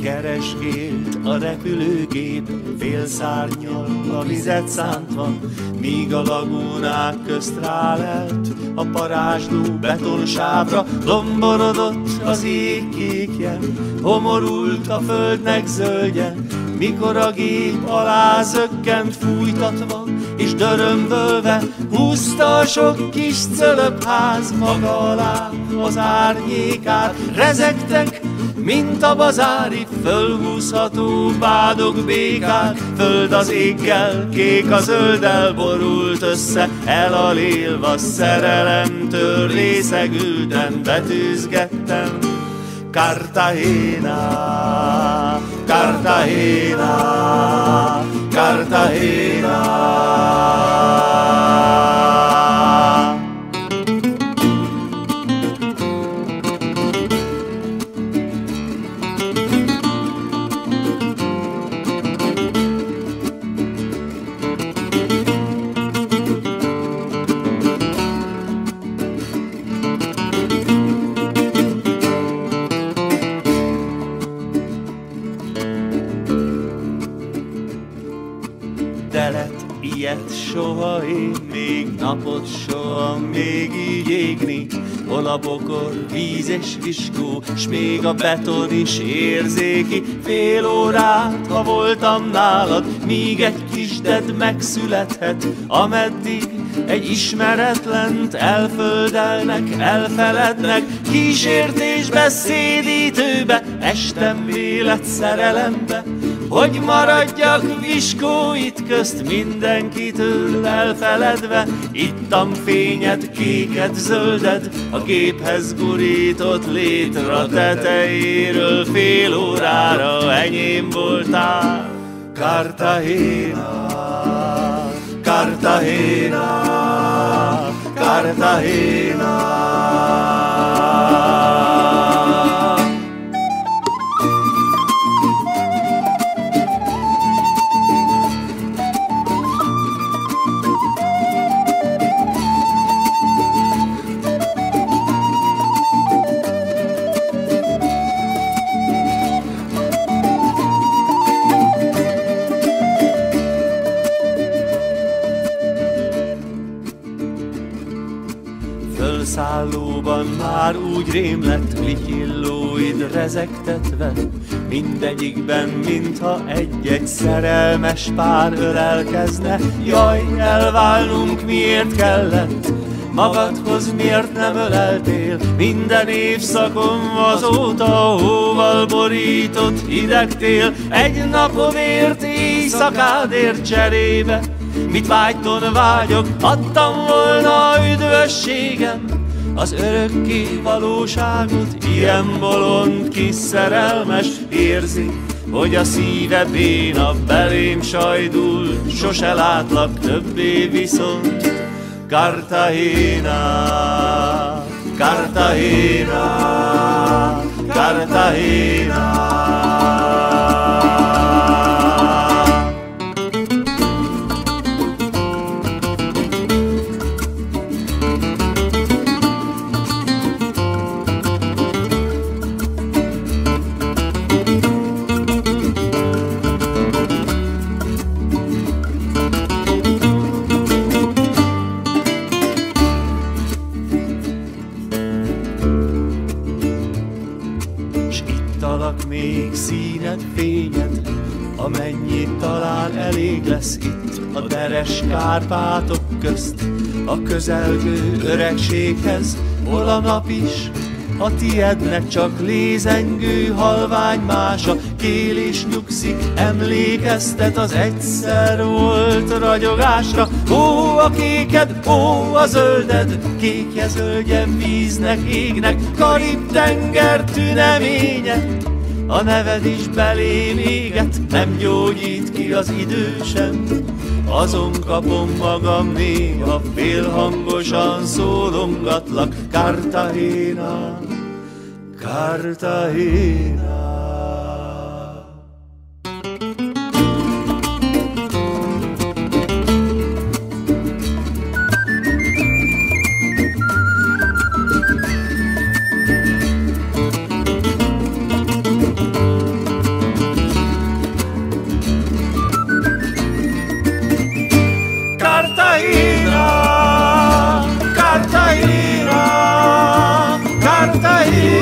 Keresgélt a repülőgép, félszárnnyal a vizet szántva, míg a lagúnák közt rálelt a parázsló betonsávra. Domborodott az ég kékje, homorult a földnek zöldje, mikor a gép alá zökkent fújtatva, és dörömbölve húzta a sok kis cölöpház maga alá az árnyékát. Rezegtek, mint a bazári fölhúzható bádog békák. Föld az éggel, kék a zölddel borult össze, elalélva szerelemtől részegülten betűzgettem. Cartagena, Cartagena, Cartagena. De lett ilyet soha én, még napot soha még így égni, hol a bokor, víz és viskó, s még a beton is érzéki. Fél órát, ha voltam nálad, míg egy kisded megszülethet, ameddig egy ismeretlent elföldelnek, elfelednek. Kísértésbe, szédítőbe, estem vélet szerelembe, hogy maradjak viskóit közt mindenkitől elfeledve. Ittam fényed, kéked, zölded, a géphez gurított létra tetejéről. Fél órára enyém voltál. Cartagena, Cartagena, Cartagena. Fölszállóban már úgy rém lett, lityillóid rezegtetve, mindegyikben, mintha egy-egy szerelmes pár ölelkezne. Jaj, elválnunk miért kellett, magadhoz miért nem öleltél? Minden évszakon azóta hóval borított hidegtél. Egy napodért, éjszakádért cserébe, mit vágyton vágyok, adtam volna üdvösségem, az örökké valóságot. Ilyen bolond kis szerelmes érzi, hogy a szíve béna, belém sajdul, sose látlak többé viszont. Cartagena, Cartagena, Cartagena. Még színed, fényed, amennyit talán elég lesz itt a deres Kárpátok közt, a közelgő öregséghez, hol a nap is a tiednek csak lézengő halvány mása. Kél és nyugszik, emlékeztet az egyszer volt ragyogásra. Ó, a kéked, ó, a zölded, kékje zöldje víznek, égnek, Karib-tenger tüneménye. A neved is belém éget, nem gyógyít ki az idő sem. Azon kapom magam még, ha félhangosan szólongatlak. Cartagena, Cartagena. Cartagena, Cartagena, Cartagena.